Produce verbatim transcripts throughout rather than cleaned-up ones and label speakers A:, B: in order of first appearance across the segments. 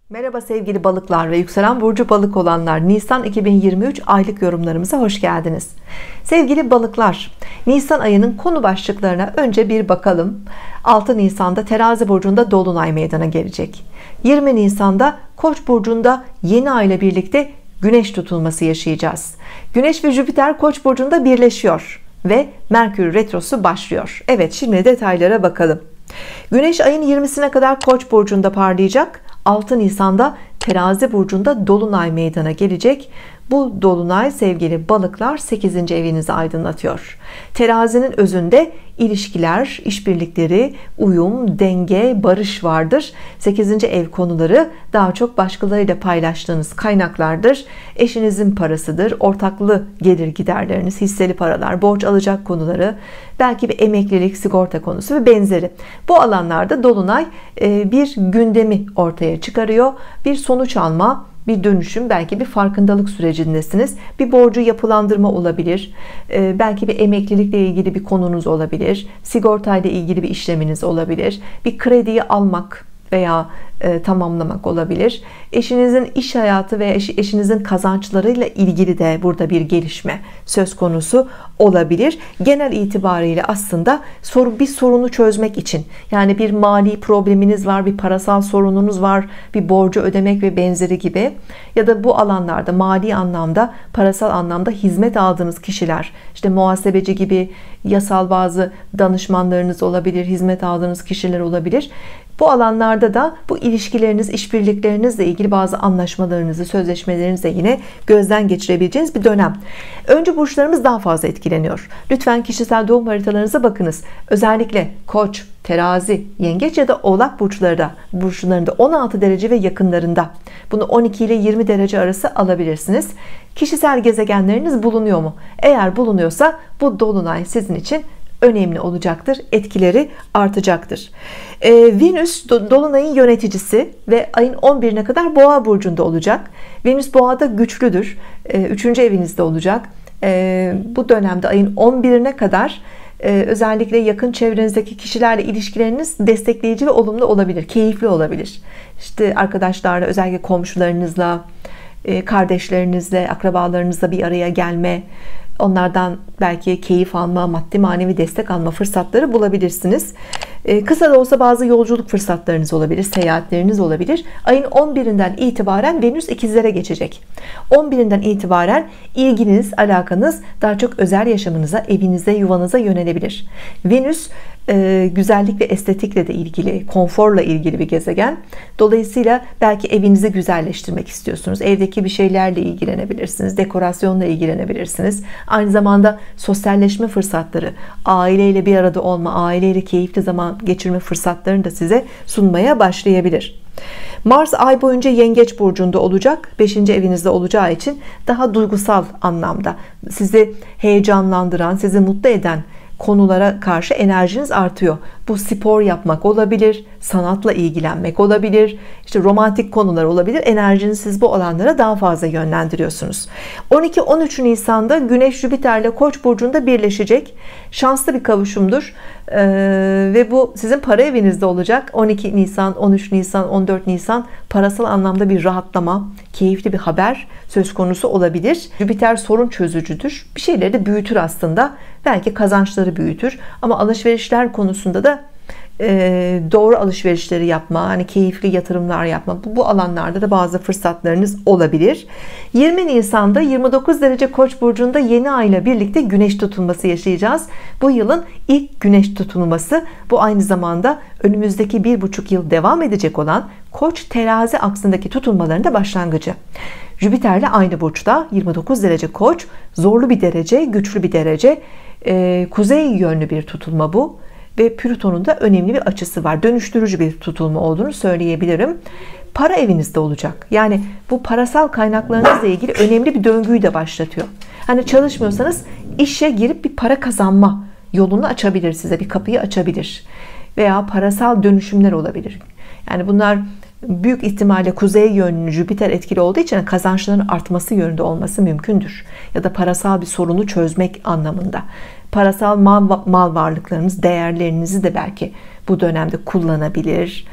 A: Merhaba sevgili balıklar ve yükselen burcu balık olanlar, Nisan iki bin yirmi üç aylık yorumlarımıza hoş geldiniz. Sevgili balıklar, Nisan ayının konu başlıklarına önce bir bakalım. altı Nisan'da Terazi burcunda dolunay meydana gelecek. yirmi Nisan'da Koç burcunda yeni ay ile birlikte Güneş tutulması yaşayacağız. Güneş ve Jüpiter Koç burcunda birleşiyor ve Merkür retrosu başlıyor. Evet, şimdi detaylara bakalım. Güneş ayın yirmisine kadar Koç burcunda parlayacak. altı Nisan'da Terazi burcunda dolunay meydana gelecek. Bu dolunay sevgili balıklar sekizinci evinizi aydınlatıyor. Terazinin özünde ilişkiler, işbirlikleri, uyum, denge, barış vardır. sekizinci ev konuları daha çok başkalarıyla paylaştığınız kaynaklardır. Eşinizin parasıdır, ortaklı gelir giderleriniz, hisseli paralar, borç alacak konuları, belki bir emeklilik, sigorta konusu ve benzeri. Bu alanlarda dolunay bir gündemi ortaya çıkarıyor. Bir sonuç alma, bir dönüşüm, belki bir farkındalık sürecindesiniz. Bir borcu yapılandırma olabilir. Belki bir emeklilikle ilgili bir konunuz olabilir. Sigortayla ilgili bir işleminiz olabilir. Bir krediyi almak veya e, tamamlamak olabilir. Eşinizin iş hayatı ve eş, eşinizin kazançlarıyla ilgili de burada bir gelişme söz konusu olabilir. Genel itibariyle aslında soru, bir sorunu çözmek için, yani bir mali probleminiz var, bir parasal sorununuz var, bir borcu ödemek ve benzeri gibi, ya da bu alanlarda mali anlamda, parasal anlamda hizmet aldığınız kişiler, işte muhasebeci gibi yasal bazı danışmanlarınız olabilir, hizmet aldığınız kişiler olabilir. Bu alanlarda da bu ilişkileriniz, işbirliklerinizle ilgili bazı anlaşmalarınızı, sözleşmelerinizi yine gözden geçirebileceğiniz bir dönem. Önce burçlarımız daha fazla etkileniyor. Lütfen kişisel doğum haritalarınıza bakınız. Özellikle Koç, Terazi, Yengeç ya da Oğlak burçları da, burçlarında on altı derece ve yakınlarında. Bunu on iki ile yirmi derece arası alabilirsiniz. Kişisel gezegenleriniz bulunuyor mu? Eğer bulunuyorsa bu dolunay sizin için önemli olacaktır. Etkileri artacaktır. Ee, Venüs dolunayın yöneticisi ve ayın on birine kadar Boğa burcunda olacak. Venüs Boğa'da güçlüdür. Ee, üçüncü evinizde olacak. Ee, bu dönemde ayın on birine kadar e, özellikle yakın çevrenizdeki kişilerle ilişkileriniz destekleyici ve olumlu olabilir. Keyifli olabilir. İşte arkadaşlarla, özellikle komşularınızla, e, kardeşlerinizle, akrabalarınızla bir araya gelme, onlardan belki keyif alma, maddi manevi destek alma fırsatları bulabilirsiniz. Ee, kısa da olsa bazı yolculuk fırsatlarınız olabilir, seyahatleriniz olabilir. Ayın on birinden itibaren Venüs ikizlere geçecek. on birinden itibaren ilginiz, alakanız daha çok özel yaşamınıza, evinize, yuvanıza yönelebilir. Venüs e, güzellik ve estetikle de ilgili, konforla ilgili bir gezegen. Dolayısıyla belki evinizi güzelleştirmek istiyorsunuz. Evdeki bir şeylerle ilgilenebilirsiniz, dekorasyonla ilgilenebilirsiniz. Aynı zamanda sosyalleşme fırsatları, aileyle bir arada olma, aileyle keyifli zaman geçirme fırsatlarını da size sunmaya başlayabilir. Mars ay boyunca Yengeç burcunda olacak. beşinci evinizde olacağı için daha duygusal anlamda sizi heyecanlandıran, sizi mutlu eden konulara karşı enerjiniz artıyor. Bu spor yapmak olabilir, sanatla ilgilenmek olabilir, işte romantik konular olabilir. Enerjinizi siz bu alanlara daha fazla yönlendiriyorsunuz. on iki on üç Nisan'da Güneş Jüpiter'le Koç burcunda birleşecek. Şanslı bir kavuşumdur. Ee, ve bu sizin para evinizde olacak. on iki Nisan, on üç Nisan, on dört Nisan parasal anlamda bir rahatlama, keyifli bir haber söz konusu olabilir. Jüpiter sorun çözücüdür. Bir şeyleri de büyütür aslında. Belki kazançları büyütür. Ama alışverişler konusunda da e, doğru alışverişleri yapma, hani keyifli yatırımlar yapma, bu, bu alanlarda da bazı fırsatlarınız olabilir. yirmi Nisan'da yirmi dokuz derece Koç burcunda yeni ay ile birlikte Güneş tutulması yaşayacağız. Bu yılın ilk Güneş tutulması. Bu aynı zamanda önümüzdeki bir buçuk yıl devam edecek olan Koç Terazi aksındaki tutulmaların da başlangıcı. Jüpiter'le aynı burçta, yirmi dokuz derece Koç, zorlu bir derece, güçlü bir derece, e, kuzey yönlü bir tutulma bu ve Plüton'un da önemli bir açısı var. Dönüştürücü bir tutulma olduğunu söyleyebilirim. Para evinizde olacak. Yani bu parasal kaynaklarınızla ilgili önemli bir döngüyü de başlatıyor. Hani çalışmıyorsanız işe girip bir para kazanma yolunu açabilir size, bir kapıyı açabilir. Veya parasal dönüşümler olabilir. Yani bunlar büyük ihtimalle kuzey yönlü Jüpiter etkili olduğu için kazançların artması yönünde olması mümkündür. Ya da parasal bir sorunu çözmek anlamında. Parasal mal, mal varlıklarınız, değerlerinizi de belki bu dönemde kullanabilir.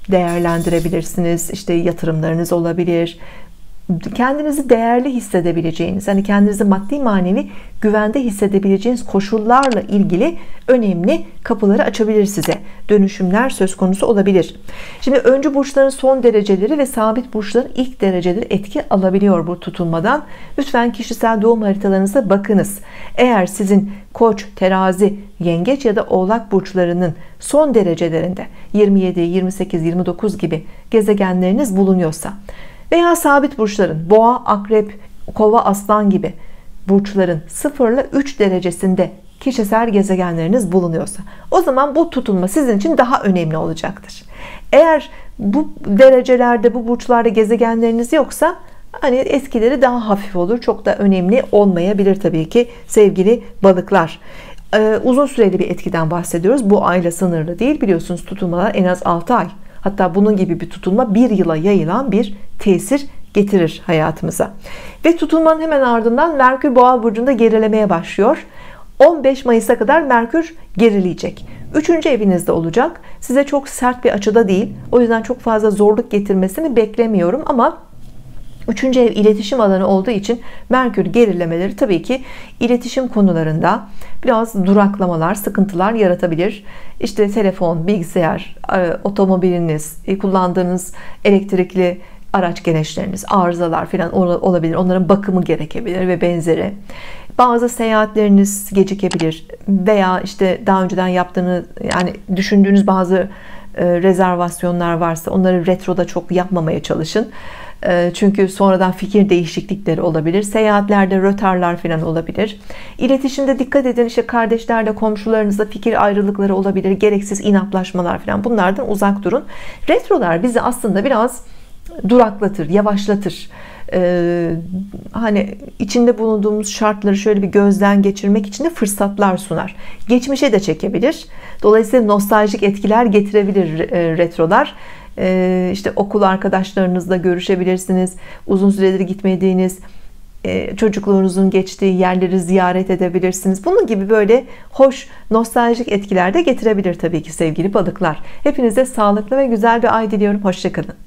A: değerlendirebilirsiniz. İşte yatırımlarınız olabilir. Kendinizi değerli hissedebileceğiniz, hani kendinizi maddi manevi güvende hissedebileceğiniz koşullarla ilgili önemli kapıları açabilir size. Dönüşümler söz konusu olabilir. Şimdi öncü burçların son dereceleri ve sabit burçların ilk dereceleri etki alabiliyor bu tutulmadan. Lütfen kişisel doğum haritalarınıza bakınız. Eğer sizin Koç, Terazi, Yengeç ya da Oğlak burçlarının son derecelerinde yirmi yedi, yirmi sekiz, yirmi dokuz gibi gezegenleriniz bulunuyorsa veya sabit burçların Boğa, Akrep, Kova, Aslan gibi burçların sıfır ile üç derecesinde kişisel gezegenleriniz bulunuyorsa, o zaman bu tutulma sizin için daha önemli olacaktır. Eğer bu derecelerde, bu burçlarda gezegenleriniz yoksa hani etkileri daha hafif olur, çok da önemli olmayabilir tabii ki sevgili balıklar. Ee, uzun süreli bir etkiden bahsediyoruz. Bu ayla sınırlı değil, biliyorsunuz tutulmalar en az altı ay, hatta bunun gibi bir tutulma bir yıla yayılan bir tesir getirir hayatımıza. Ve tutulmanın hemen ardından Merkür Boğa burcunda gerilemeye başlıyor. on beş Mayıs'a kadar Merkür gerileyecek. üçüncü evinizde olacak. Size çok sert bir açıda değil. O yüzden çok fazla zorluk getirmesini beklemiyorum ama üçüncü ev iletişim alanı olduğu için Merkür gerilemeleri tabii ki iletişim konularında biraz duraklamalar, sıkıntılar yaratabilir. İşte telefon, bilgisayar, otomobiliniz, kullandığınız elektrikli araç gereçleriniz, arızalar falan olabilir. Onların bakımı gerekebilir ve benzeri. Bazı seyahatleriniz gecikebilir veya işte daha önceden yaptığınız, yani düşündüğünüz bazı rezervasyonlar varsa onları retroda çok yapmamaya çalışın. Çünkü sonradan fikir değişiklikleri olabilir. Seyahatlerde rötarlar falan olabilir. İletişimde dikkat edin. İşte kardeşlerle, komşularınızla fikir ayrılıkları olabilir. Gereksiz inatlaşmalar falan. Bunlardan uzak durun. Retrolar bizi aslında biraz duraklatır, yavaşlatır. Ee, hani içinde bulunduğumuz şartları şöyle bir gözden geçirmek için de fırsatlar sunar. Geçmişe de çekebilir. Dolayısıyla nostaljik etkiler getirebilir e, retrolar. Ee, işte okul arkadaşlarınızla görüşebilirsiniz. Uzun süredir gitmediğiniz e, çocukluğunuzun geçtiği yerleri ziyaret edebilirsiniz. Bunun gibi böyle hoş nostaljik etkiler de getirebilir tabii ki sevgili balıklar. Hepinize sağlıklı ve güzel bir ay diliyorum. Hoşça kalın.